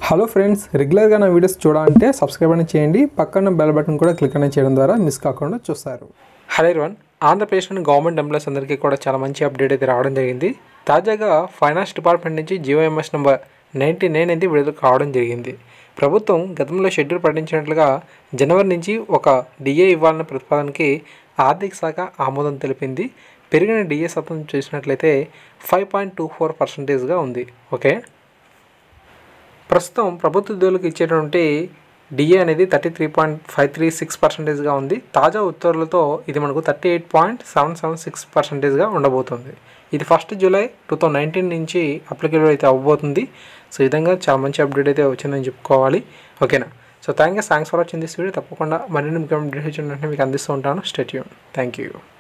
Hello friends, రెగ్యులర్గా నా videos చూడాలంటే సబ్స్క్రైబ్ అని చేయండి. పక్కన బెల్ బటన్ కూడా క్లిక్ అని చేయడం ద్వారా మిస్ కాకుండా చూస్తారు. హలో ఎవరీవన్, ఆంధ్రప్రదేశ్లోని గవర్నమెంట్ ఎంప్లాయీస్ అందరికీ కూడా చాలా మంచి అప్డేట్ అయితే రావడం జరిగింది. తాజాగా ఫైనాన్స్ డిపార్ట్మెంట్ నుంచి జీఓఎంఎస్ నెంబర్ 99 అనేది విడుదల కావడం జరిగింది. ప్రభుత్వం గతంలో షెడ్యూల్ ప్రకటించినట్లుగా జనవరి నుంచి ఒక డిఏ ఇవ్వాలన్న ప్రతిపాదనకి ఆర్థిక శాఖ ఆమోదం తెలిపింది. పెరిగిన డిఏ శాతం చూసినట్లయితే 5.24% ఉంది. ఓకే, ప్రస్తుతం ప్రభుత్వ ఉద్యోగులకు ఇచ్చేటువంటి డిఏ అనేది 33.536%గా ఉంది. తాజా ఉత్తర్వులతో ఇది మనకు 38.776%గా ఉండబోతుంది. ఇది 1 జూలై 2019 నుంచి అప్లికేబుల్ అయితే అవ్వబోతుంది. సో ఈ విధంగా చాలా మంచి అప్డేట్ అయితే వచ్చిందని చెప్పుకోవాలి. ఓకేనా? So thanks for watching this video. తప్పకుండా మరిన్ని ముఖ్యమైన అప్డేట్స్ మీకు అందిస్తూ ఉంటాను. Stay tune. Thank you.